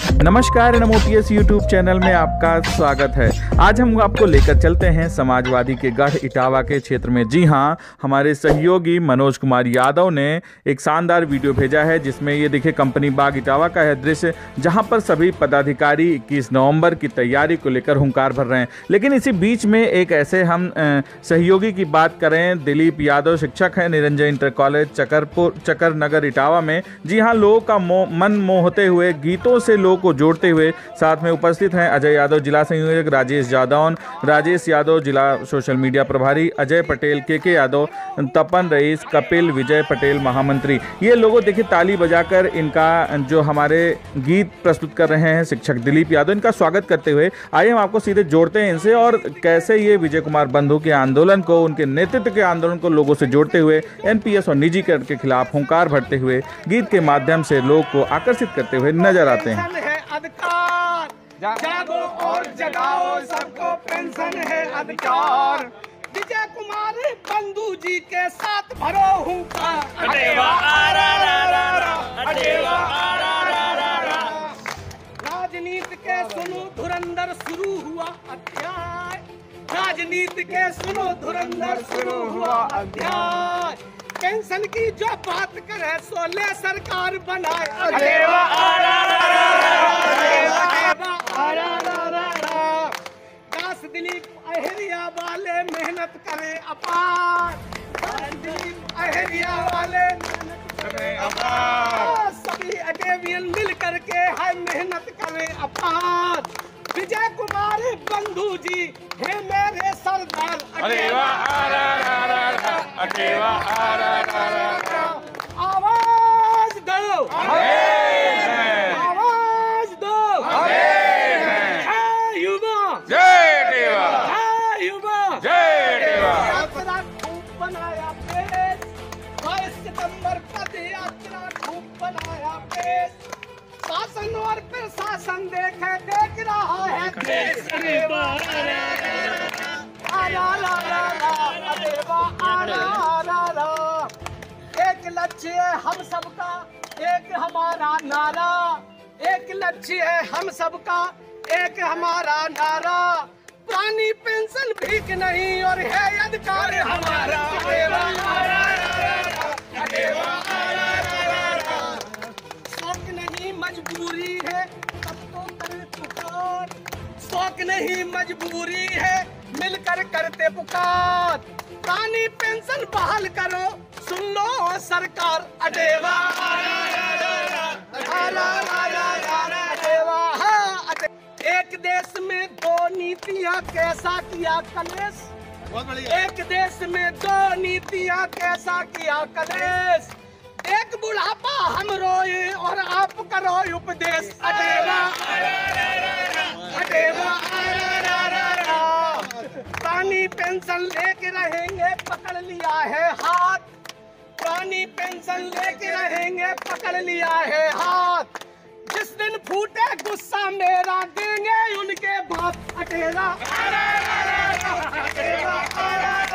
नमस्कार, NMOTS YouTube channel में आपका स्वागत है। आज हम आपको लेकर चलते हैं समाजवादी के गढ़ इटावा के क्षेत्र में। जी हां, हमारे सहयोगी मनोज कुमार यादव ने एक शानदार वीडियो भेजा है जिसमें ये देखिए कंपनी बाग इटावा का है दृश्य, जहां पर सभी पदाधिकारी 21 नवंबर की तैयारी को लेकर हुंकार भर रहे हैं। लेकिन इसी बीच में एक ऐसे हम सहयोगी की बात करें, दिलीप यादव शिक्षक हैं निरंजन इंटर कॉलेज चकर नगर इटावा में। जी हाँ, लोगों का मन मोहते हुए गीतों से लोगों को जोड़ते हुए साथ में उपस्थित हैं अजय यादव जिला संयोजक, राजेश यादव जिला सोशल मीडिया प्रभारी, अजय पटेल, के यादव, तपन रईस, कपिल, विजय पटेल महामंत्री। ये लोगों देखिए ताली बजाकर इनका जो हमारे गीत प्रस्तुत कर रहे हैं शिक्षक दिलीप यादव, इनका स्वागत करते हुए आइए हम आपको सीधे जोड़ते हैं इनसे और कैसे ये विजय कुमार बंधु के आंदोलन को, उनके नेतृत्व के आंदोलन को लोगों से जोड़ते हुए एनपीएस और निजीकरण के खिलाफ हुंकार भरते हुए गीत के माध्यम से लोग को आकर्षित करते हुए नजर आते हैं। अधिकार जागो और जगाओ, सबको पेंशन है अधिकार। विजय कुमार बंधु जी के साथ भरो हुंकार। राजनीति के सुनो धुरंधर शुरू हुआ अध्याय, राजनीति के सुनो धुरंधर शुरू हुआ अध्याय। पेंशन की जो बात करे सोले सरकार बनाए। दास दिलीप अहरिया वाले मेहनत करे अपार, दिलीप अहरिया वाले करे अपार। सभी अकेवियन मिल करके है मेहनत करे अपार। विजय कुमार बंधु जी है मेरे सरदार। आवाज दो, आवाज दो। जय युवा, जय युवा, जय यात्रा खूब बनाया पेश, 22 सितंबर पद यात्रा खूब बनाया पेश। शासन और प्रशासन देख रहा है देश। एक लक्ष्य है हम सबका, एक हमारा नारा। एक लक्ष्य है हम सबका, एक हमारा नारा। पुरानी पेंशन भीख नहीं और है अधिकार हमारा। शौक नहीं मजबूरी है तब तो करे पुकार, शौक नहीं मजबूरी है मिलकर करते पुकार। पुरानी पेंशन बहाल करो, सुन लो सरकार। अडेवा एक देश में दो नीतियां कैसा किया कलेश, एक देश में दो नीतियां कैसा किया कलेश। एक बुढ़ापा हम रोए और आप करो उपदेश। पुरानी पेंशन लेके रहेंगे पकड़ लिया है हाथ, पुरानी पेंशन लेके रहेंगे पकड़ लिया है हाथ। जिस दिन फूटे गुस्सा मेरा देंगे उनके बाप। अटेरा